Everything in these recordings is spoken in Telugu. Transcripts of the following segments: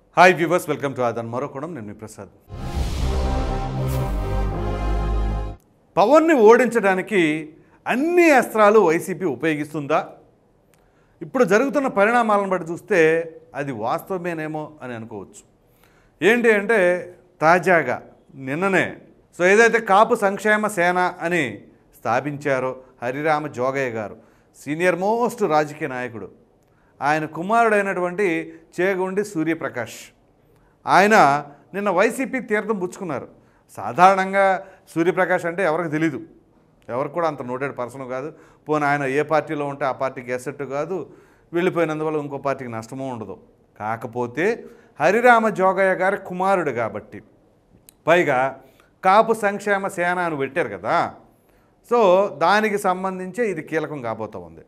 Hi viewers, welcome to Aadhan Marokonam. నేను మీ ప్రసాద్. పవన్ని ఓడించడానికి అన్ని అస్త్రాలు వైసీపీ ఉపయోగిస్తుందా? ఇప్పుడు జరుగుతున్న పరిణామాలను బట్టి చూస్తే అది వాస్తవమేనేమో అని అనుకోవచ్చు. ఏంటి అంటే తాజాగా నిన్ననే ఏదైతే కాపు సంక్షేమ సేన అని స్థాపించారో హరిరామ జోగయ్య గారు, సీనియర్ మోస్ట్ రాజకీయ నాయకుడు, ఆయన కుమారుడైనటువంటి చేగొండి సూర్యప్రకాష్, ఆయన నిన్న వైసీపీ తీర్థం పుచ్చుకున్నారు. సాధారణంగా సూర్యప్రకాష్ అంటే ఎవరికి తెలీదు, ఎవరికి కూడా అంత నోటెడ్ పర్సన్ కాదు. పోనీ ఆయన ఏ పార్టీలో ఉంటే ఆ పార్టీకి ఎసెట్ కాదు, వెళ్ళిపోయినందువల్ల ఇంకో పార్టీకి నష్టమూ ఉండదు. కాకపోతే హరిరామ జోగయ్య గారి కుమారుడు కాబట్టి, పైగా కాపు సంక్షేమ సేన అని పెట్టారు కదా, సో దానికి సంబంధించి ఇది కీలకం కాబోతూ ఉంది.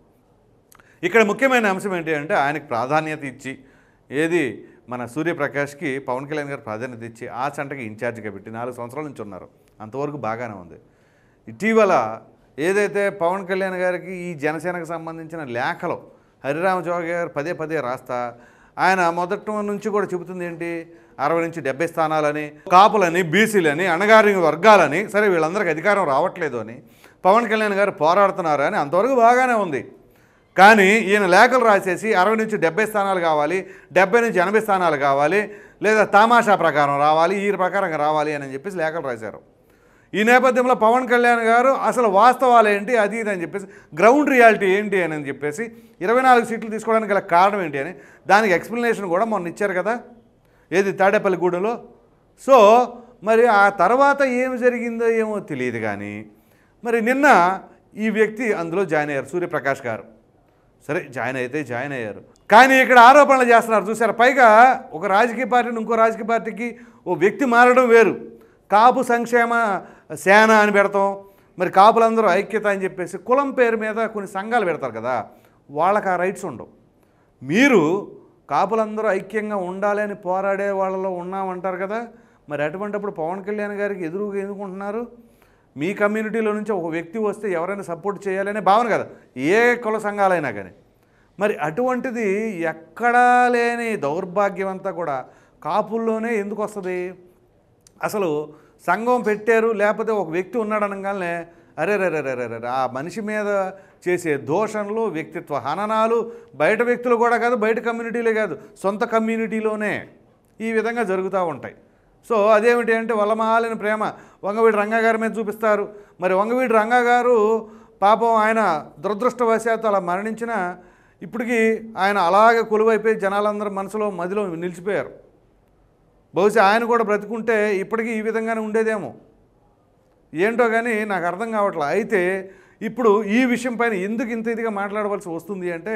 ఇక్కడ ముఖ్యమైన అంశం ఏంటి అంటే ఆయనకు ప్రాధాన్యత ఇచ్చి, ఏది మన సూర్యప్రకాష్కి పవన్ కళ్యాణ్ గారు ప్రాధాన్యత ఇచ్చి ఆ సంటకి ఇన్ఛార్జిగా పెట్టి 4 సంవత్సరాల నుంచి ఉన్నారు. అంతవరకు బాగానే ఉంది. ఇటీవల ఏదైతే పవన్ కళ్యాణ్ గారికి ఈ జనసేనకు సంబంధించిన లేఖలు హరిరామ జోగయ్య గారు పదే పదే రాస్తా, ఆయన మొదటి నుంచి కూడా చెబుతుంది ఏంటి, 60 నుంచి 70 స్థానాలని, కాపులని, బీసీలని, అణగారిన వర్గాలని, సరే వీళ్ళందరికీ అధికారం రావట్లేదు అని పవన్ కళ్యాణ్ గారు పోరాడుతున్నారు అని అంతవరకు బాగానే ఉంది. కానీ ఈయన లేఖలు రాసేసి 60 నుంచి 70 స్థానాలు కావాలి, 70 నుంచి 80 స్థానాలు కావాలి, లేదా తమాషా ప్రకారం రావాలి, ఈ ప్రకారంగా రావాలి అని చెప్పేసి లేఖలు రాశారు. ఈ నేపథ్యంలో పవన్ కళ్యాణ్ గారు అసలు వాస్తవాలు ఏంటి, అది ఇది అని చెప్పేసి, గ్రౌండ్ రియాలిటీ ఏంటి అని చెప్పేసి 24 సీట్లు తీసుకోవడానికి గల కారణం ఏంటి అని దానికి ఎక్స్ప్లెనేషన్ కూడా మొన్న ఇచ్చారు కదా, ఏది తాడేపల్లిగూడెంలో. సో మరి ఆ తర్వాత ఏమి జరిగిందో ఏమో తెలియదు. కానీ మరి నిన్న ఈ వ్యక్తి అందులో జాయిన్ అయ్యారు, సూర్యప్రకాష్ గారు. సరే జాయిన్ అయితే జాయిన్ అయ్యారు, కానీ ఇక్కడ ఆరోపణలు చేస్తున్నారు చూసారు. పైగా ఒక రాజకీయ పార్టీని ఇంకో రాజకీయ పార్టీకి ఓ వ్యక్తి మారడం వేరు, కాపు సంక్షేమ సేన అని పెడతాం, మరి కాపులందరూ ఐక్యత అని చెప్పేసి కులం పేరు మీద కొన్ని సంఘాలు పెడతారు కదా, వాళ్ళకి ఆ రైట్స్ ఉండవు. మీరు కాపులందరూ ఐక్యంగా ఉండాలి అని పోరాడే వాళ్ళలో ఉన్నామంటారు కదా, మరి అటువంటిప్పుడు పవన్ కళ్యాణ్ గారికి ఎదురుగా ఎందుకుంటున్నారు? మీ కమ్యూనిటీలో నుంచి ఒక వ్యక్తి వస్తే ఎవరైనా సపోర్ట్ చేయాలనే భావన కదా, ఏ కుల సంఘాలైనా కానీ. మరి అటువంటిది ఎక్కడా లేని దౌర్భాగ్యం అంతా కూడా కాపుల్లోనే ఎందుకు వస్తుంది? అసలు సంఘం పెట్టారు, లేకపోతే ఒక వ్యక్తి ఉన్నాడు అనగానే అరే ఆ మనిషి మీద చేసే దోషణలు, వ్యక్తిత్వ హననాలు బయట వ్యక్తులు కూడా కాదు, బయట కమ్యూనిటీలే కాదు, సొంత కమ్యూనిటీలోనే ఈ విధంగా జరుగుతూ ఉంటాయి. సో అదేమిటి అంటే వల్లమాలిన ప్రేమ వంగవీడి రంగా గారి మీద చూపిస్తారు. మరి వంగవీడి రంగా గారు పాపం ఆయన దురదృష్టవశాత్తు అలా మరణించిన ఇప్పటికీ ఆయన అలాగే కొలువైపోయి జనాలందరూ మనసులో మదిలో నిలిచిపోయారు. బహుశా ఆయన కూడా బ్రతికుంటే ఇప్పటికీ ఈ విధంగానే ఉండేదేమో, ఏంటో కానీ నాకు అర్థం కావట్లేదు. అయితే ఇప్పుడు ఈ విషయం పైన ఎందుకు ఇంత ఇదిగా మాట్లాడవలసి వస్తుంది అంటే,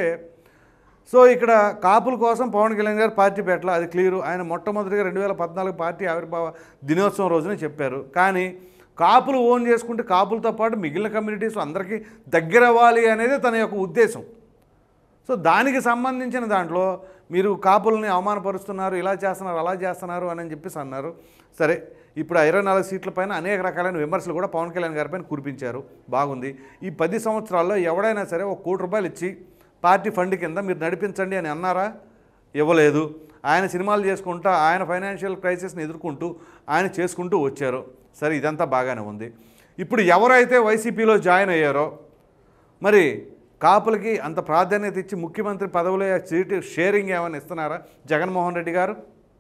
సో ఇక్కడ కాపుల కోసం పవన్ కళ్యాణ్ గారు పార్టీ పెట్టాల, అది క్లియరు. ఆయన మొట్టమొదటిగా 2014 పార్టీ ఆవిర్భావ దినోత్సవం రోజునే చెప్పారు. కానీ కాపులు ఓన్ చేసుకుంటే కాపులతో పాటు మిగిలిన కమ్యూనిటీస్ అందరికీ దగ్గర అవ్వాలి అనేది తన యొక్క ఉద్దేశం. సో దానికి సంబంధించిన దాంట్లో మీరు కాపుల్ని అవమానపరుస్తున్నారు, ఇలా చేస్తున్నారు, అలా చేస్తున్నారు అని చెప్పేసి అన్నారు. సరే, ఇప్పుడు 24 సీట్ల పైన అనేక రకాలైన విమర్శలు కూడా పవన్ కళ్యాణ్ గారి పైన కురిపించారు. బాగుంది. ఈ 10 సంవత్సరాల్లో ఎవడైనా సరే ₹1 కోటి ఇచ్చి పార్టీ ఫండ్ కింద మీరు నడిపించండి అని అన్నారా? ఇవ్వలేదు. ఆయన సినిమాలు చేసుకుంటూ, ఆయన ఫైనాన్షియల్ క్రైసిస్ని ఎదుర్కొంటూ ఆయన చేసుకుంటూ వచ్చారు. సరే, ఇదంతా బాగానే ఉంది. ఇప్పుడు ఎవరైతే వైసీపీలో జాయిన్ అయ్యారో, మరి కాపులకి అంత ప్రాధాన్యత ఇచ్చి ముఖ్యమంత్రి పదవుల సీటు షేరింగ్ ఏమైనా ఇస్తున్నారా జగన్మోహన్ రెడ్డి గారు?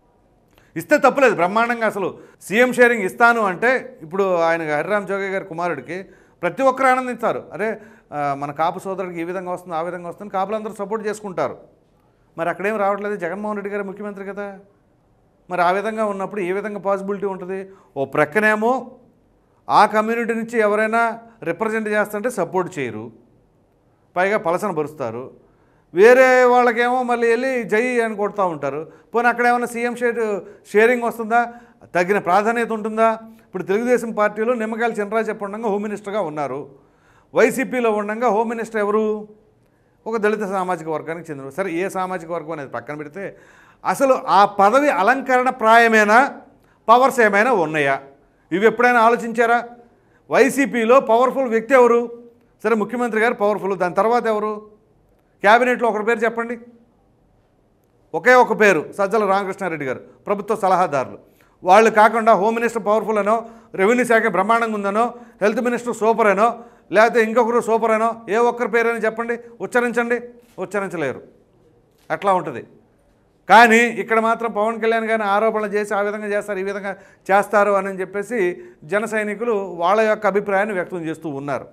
ఇస్తే తప్పులేదు, బ్రహ్మాండంగా. అసలు సీఎం షేరింగ్ ఇస్తాను అంటే ఇప్పుడు ఆయన హరిరామ జోగయ్య గారి కుమారుడికి ప్రతి ఒక్కరు ఆనందిస్తారు. అరే మన కాపు సోదరుడికి ఈ విధంగా వస్తుంది, ఆ విధంగా వస్తుంది, కాపులందరూ సపోర్ట్ చేసుకుంటారు. మరి అక్కడేం రావట్లేదు, జగన్మోహన్ రెడ్డి గారు ముఖ్యమంత్రి కదా. మరి ఆ విధంగా ఉన్నప్పుడు ఏ విధంగా పాసిబిలిటీ ఉంటుంది? ఓ ప్రక్కనేమో ఆ కమ్యూనిటీ నుంచి ఎవరైనా రిప్రజెంట్ చేస్తుంటే సపోర్ట్ చేయరు, పైగా పలసన పరుస్తారు. వేరే వాళ్ళకేమో మళ్ళీ వెళ్ళి జై అని కొడుతూ ఉంటారు. పోనీ అక్కడ ఏమైనా సీఎం షేరింగ్ వస్తుందా? తగిన ప్రాధాన్యత ఉంటుందా? ఇప్పుడు తెలుగుదేశం పార్టీలో నిమ్మకాయల చినరాజప్ప ఉండగా హోమ్ మినిస్టర్గా ఉన్నారు. వైసీపీలో ఉండగా హోమ్ మినిస్టర్ ఎవరు? ఒక దళిత సామాజిక వర్గానికి చెందిన. సరే, ఏ సామాజిక వర్గం అనేది పక్కన పెడితే అసలు ఆ పదవి అలంకరణ ప్రాయమేనా, పవర్స్ ఏమైనా ఉన్నాయా? ఇవి ఎప్పుడైనా ఆలోచించారా? వైసీపీలో పవర్ఫుల్ వ్యక్తి ఎవరు? సరే, ముఖ్యమంత్రి గారు పవర్ఫుల్, దాని తర్వాత ఎవరు? క్యాబినెట్లో ఒకరి పేరు చెప్పండి. ఒకే ఒక పేరు సజ్జల రామకృష్ణారెడ్డి గారు, ప్రభుత్వ సలహాదారులు. వాళ్ళు కాకుండా హోమ్ మినిస్టర్ పవర్ఫుల్ అనో, రెవెన్యూ శాఖ బ్రహ్మాండంగా ఉందనో, హెల్త్ మినిస్టర్ సూపర్ అనో, లేకపోతే ఇంకొకరు సూపర్ అనో, ఏ ఒక్కరి పేరైనా చెప్పండి, ఉచ్చరించండి, ఉచ్చరించలేరు. అట్లా ఉంటుంది. కానీ ఇక్కడ మాత్రం పవన్ కళ్యాణ్ గారిని ఆరోపణలు చేసి ఆ విధంగా చేస్తారు, ఈ విధంగా చేస్తారు అని చెప్పేసి జన సైనికులు వాళ్ళ యొక్క అభిప్రాయాన్ని వ్యక్తం చేస్తూ ఉన్నారు.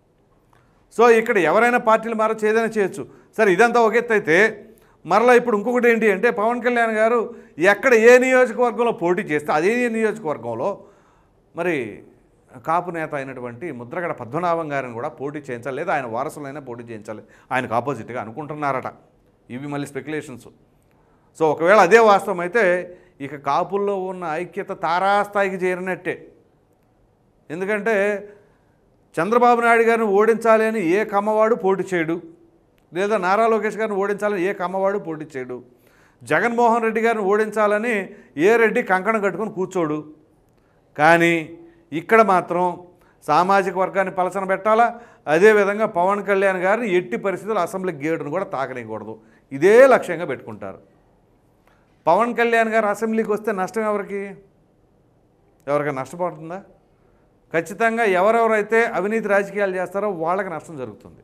సో ఇక్కడ ఎవరైనా పార్టీలు మారచ్చు, ఏదైనా చేయొచ్చు. సరే, ఇదంతా ఒక ఎత్తు అయితే మరలా ఇప్పుడు ఇంకొకటి ఏంటి అంటే పవన్ కళ్యాణ్ గారు ఎక్కడ ఏ నియోజకవర్గంలో పోటీ చేస్తే అదే నియోజకవర్గంలో మరి కాపు నేత అయినటువంటి ముద్రగడ పద్మనాభం గారిని కూడా పోటీ చేయించాలి, లేదా ఆయన వారసులైనా పోటీ చేయించాలి ఆయనకు ఆపోజిట్గా అనుకుంటున్నారట. ఇవి మళ్ళీ స్పెక్యులేషన్స్. సో ఒకవేళ అదే వాస్తవం అయితే ఇక కాపుల్లో ఉన్న ఐక్యత తారాస్థాయికి చేరినట్టే. ఎందుకంటే చంద్రబాబు నాయుడు గారిని ఓడించాలి అని ఏ కమ్మవాడు పోటీ చేయడు, లేదా నారా లోకేష్ గారిని ఓడించాలని ఏ కమ్మవాడు పోటీ చేయడు, జగన్మోహన్ రెడ్డి గారిని ఓడించాలని ఏ రెడ్డి కంకణం కట్టుకొని కూర్చోడు. కానీ ఇక్కడ మాత్రం సామాజిక వర్గాన్ని పలచన పెట్టాలా, అదేవిధంగా పవన్ కళ్యాణ్ గారిని ఎట్టి పరిస్థితుల్లో అసెంబ్లీ గేటును కూడా తాకనీయకూడదు, ఇదే లక్ష్యంగా పెట్టుకుంటారు. పవన్ కళ్యాణ్ గారు అసెంబ్లీకి వస్తే నష్టం ఎవరికి? ఎవరికైనా నష్టపోతుందా? ఖచ్చితంగా ఎవరెవరైతే అవినీతి రాజకీయాలు చేస్తారో వాళ్ళకి నష్టం జరుగుతుంది,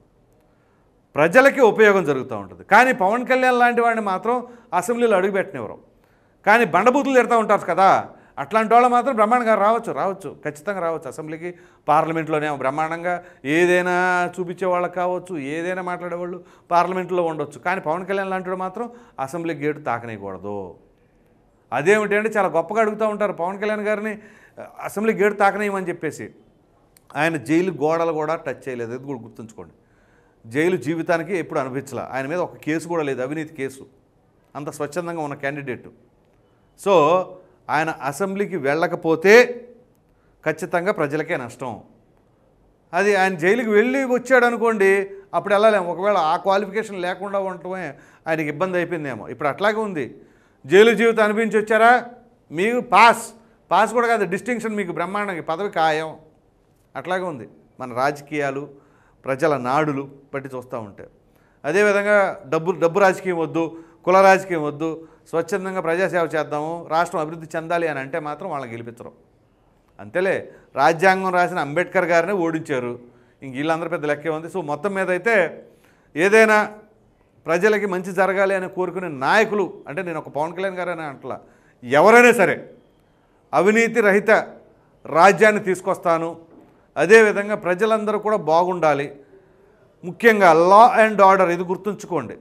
ప్రజలకి ఉపయోగం జరుగుతూ ఉంటుంది. కానీ పవన్ కళ్యాణ్ లాంటి వాడిని మాత్రం అసెంబ్లీలో అడుగుపెట్టనివ్వరు. కానీ బండబూతులు తిడతా ఉంటారు కదా, అట్లాంటి వాళ్ళు మాత్రం బ్రహ్మాండంగా రావచ్చు, ఖచ్చితంగా రావచ్చు అసెంబ్లీకి. పార్లమెంట్లోనే బ్రహ్మాండంగా ఏదైనా చూపించే వాళ్ళకి కావచ్చు, ఏదైనా మాట్లాడేవాళ్ళు పార్లమెంట్లో ఉండొచ్చు. కానీ పవన్ కళ్యాణ్ లాంటి వాడు మాత్రం అసెంబ్లీ గేటు తాకనేయకూడదు. అదేమిటి అంటే చాలా గొప్పగా అడుగుతూ ఉంటారు పవన్ కళ్యాణ్ గారిని అసెంబ్లీ గేటు తాకనేయమని చెప్పేసి. ఆయన జైలు గోడలు కూడా టచ్ చేయలేదు, అది కూడా గుర్తుంచుకోండి. జైలు జీవితానికి ఎప్పుడు అనిపించలే. ఆయన మీద ఒక కేసు కూడా లేదు, అవినీతి కేసు. అంత స్వచ్ఛందంగా ఉన్న క్యాండిడేటు. సో ఆయన అసెంబ్లీకి వెళ్ళకపోతే ఖచ్చితంగా ప్రజలకే నష్టం. అది ఆయన జైలుకి వెళ్ళి వచ్చాడు అనుకోండి, అప్పుడు వెళ్ళలేము. ఒకవేళ ఆ క్వాలిఫికేషన్ లేకుండా ఉండటమే ఆయనకి ఇబ్బంది అయిపోయిందేమో. ఇప్పుడు అట్లాగే ఉంది. జైలు జీవితం అనిపించి వచ్చారా, మీకు పాస్ కూడా కాదు, డిస్టింక్షన్ మీకు బ్రహ్మాండంగా, పదవి ఖాయం. అట్లాగే ఉంది మన రాజకీయాలు, ప్రజల నాడులు బట్టి చూస్తూ ఉంటాయి. అదేవిధంగా డబ్బు రాజకీయం వద్దు, కుల రాజకీయం వద్దు, స్వచ్ఛందంగా ప్రజాసేవ చేద్దాము, రాష్ట్రం అభివృద్ధి చెందాలి అని అంటే మాత్రం వాళ్ళని గెలిపించరు. అంతేలే, రాజ్యాంగం రాసిన అంబేద్కర్ గారిని ఓడించారు, ఇంక వీళ్ళందరూ పెద్ద లెక్కే ఉంది. సో మొత్తం మీద అయితే ఏదైనా ప్రజలకి మంచి జరగాలి అని కోరుకునే నాయకులు, అంటే నేను ఒక పవన్ కళ్యాణ్ గారు అని అంటలా, ఎవరైనా సరే అవినీతి రహిత రాజ్యాన్ని తీసుకొస్తాను, అదేవిధంగా ప్రజలందరూ కూడా బాగుండాలి, ముఖ్యంగా లా అండ్ ఆర్డర్, ఇది గుర్తుంచుకోండి.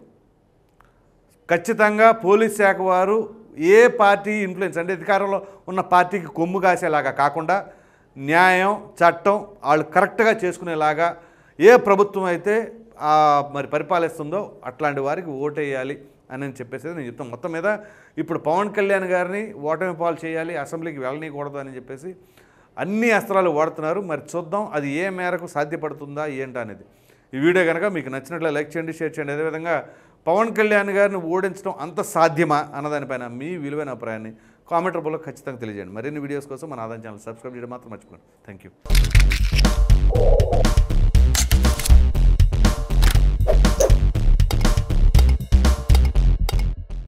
ఖచ్చితంగా పోలీస్ శాఖ వారు ఏ పార్టీ ఇన్ఫ్లుయెన్స్ అంటే అధికారంలో ఉన్న పార్టీకి కొమ్ము కాసేలాగా కాకుండా న్యాయం చట్టం వాళ్ళు కరెక్ట్గా చేసుకునేలాగా ఏ ప్రభుత్వం అయితే మరి పరిపాలిస్తుందో అట్లాంటి వారికి ఓటేయాలి అని చెప్పేసి నేను చెప్తాను. మొత్తం మీద ఇప్పుడు పవన్ కళ్యాణ్ గారిని ఓటమి పాలు చేయాలి, అసెంబ్లీకి వెళ్ళనీయకూడదు అని చెప్పేసి అన్ని అస్త్రాలు వాడుతున్నారు. మరి చూద్దాం అది ఏ మేరకు సాధ్యపడుతుందా ఏంటా అనేది. ఈ వీడియో కనుక మీకు నచ్చినట్లే లైక్ చేయండి, షేర్ చేయండి. అదేవిధంగా పవన్ కళ్యాణ్ గారిని ఓడించడం అంత సాధ్యమా అన్నదానిపైన మీ విలువైన అభిప్రాయాన్ని కామెంట్ రూపంలో ఖచ్చితంగా తెలియజేయండి. మరిన్ని వీడియోస్ కోసం మన ఆదాయం ఛానల్ సబ్స్క్రైబ్ చేయడం మాత్రం మర్చిపోండి. Thank you.